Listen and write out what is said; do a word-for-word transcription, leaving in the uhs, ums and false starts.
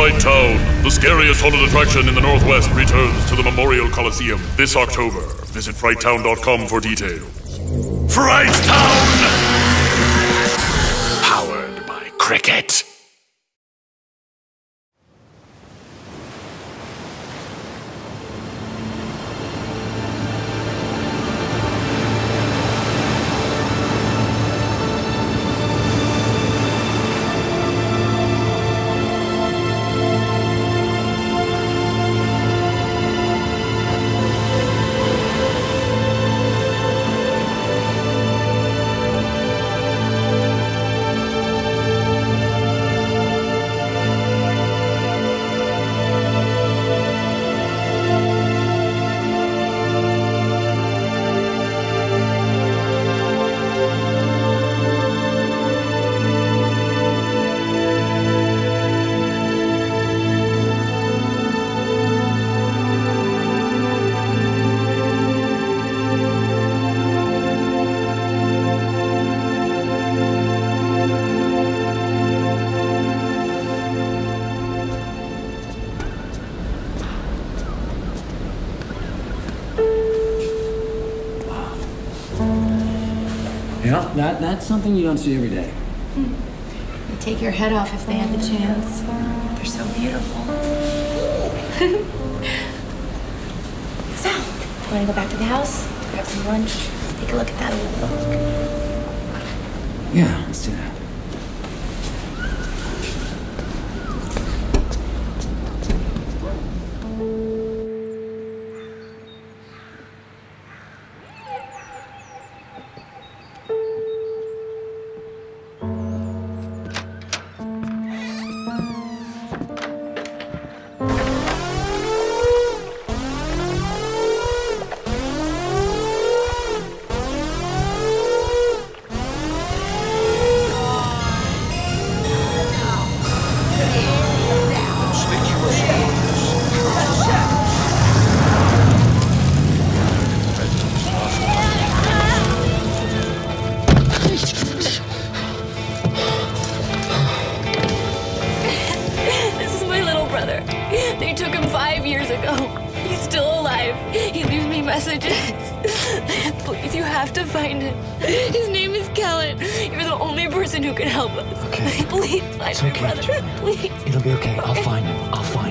Fright Town, the scariest haunted attraction in the Northwest, returns to the Memorial Coliseum this October. Visit fright town dot com for details. Fright Town! Powered by Cricket. Yeah, that, that's something you don't see every day. Hmm. They take your head off if they had the chance. They're so beautiful. So, want to go back to the house, grab some lunch, take a look at that old book? Yeah, let's do that. They took him five years ago. He's still alive. He leaves me messages. Please, you have to find him. His name is Kellen. You're the only person who can help us. Okay. Please find it's my okay, brother. Joanna. Please. It'll be okay. I'll find him. I'll find him.